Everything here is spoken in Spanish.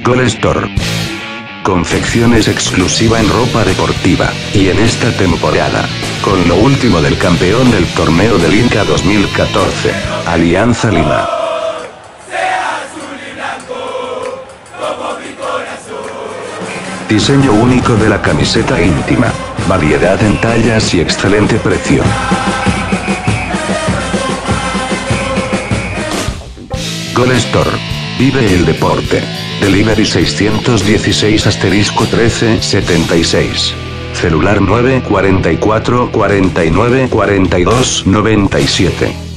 Gol Store. Confecciones exclusiva en ropa deportiva, y en esta temporada, con lo último del campeón del torneo del Inca 2014, Alianza Lima. Diseño único de la camiseta íntima, variedad en tallas y excelente precio. Gol Store. Vive el deporte. Delivery 616*1376. Celular 944 49 42 97.